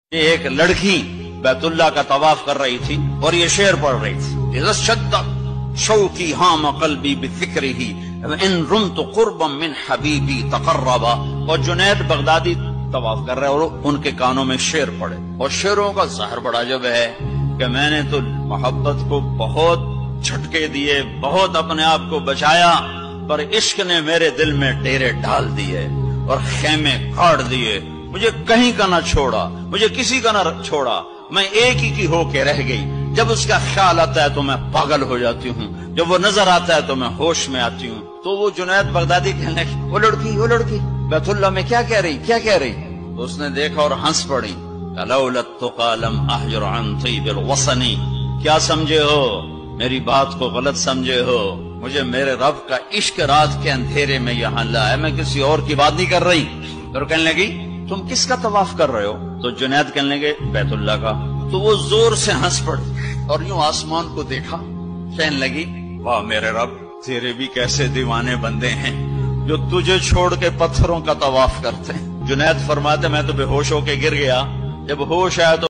ایک لڑکی بیت اللہ کا طواف کر رہی تھی اور یہ شعر پڑھ رہی تھی، اذا شد شوقی ہام قلبی بفکرہ ان رمت قربا من حبیبی تقربا۔ اور جنید بغدادی طواف کر رہے اور ان کے کانوں میں شعر پڑے، اور شعروں کا ظاہر بڑا جب ہے کہ میں نے تو محبت کو بہت جھٹکے دیے، بہت اپنے آپ کو بچایا، پر عشق نے میرے دل میں ڈیرے ڈال دیے اور خیمے کاٹ دیے، مجھے کہیں کا نہ چھوڑا، مجھے کسی کا نہ چھوڑا، میں ایک ہی کی ہو کے رہ گئی۔ جب اس کا خیال آتا ہے تو میں پاگل ہو جاتی ہوں، جب وہ نظر آتا ہے تو میں ہوش میں آتی ہوں۔ تو وہ جنید بغدادی کہنے وہ لڑکی بیت اللہ میں کیا کہہ رہی؟ تو اس نے دیکھا اور ہنس پڑی، لولا التقى لم احجر عن طيب الوطن۔ کیا سمجھے ہو؟ میری بات کو غلط سمجھے ہو، مجھے میرے رب کا عشق رات کے اندھیرے میں یہاں لایا، میں کسی اور کی بات نہیں کر رہی۔ اور کہنے لگی تم کس کا طواف کر رہے ہو؟ تو جنید کہنے لگے بیت اللہ کا۔ تو وہ زور سے ہنس پڑی اور یوں آسمان کو دیکھا، کہنے لگی واہ میرے رب، تیرے بھی کیسے دیوانے بندے ہیں جو تجھے چھوڑ کے پتھروں کا طواف کرتے ہیں۔ جنید فرماتے میں تو بے ہوش ہو کے گر گیا، جب ہوش آیا تو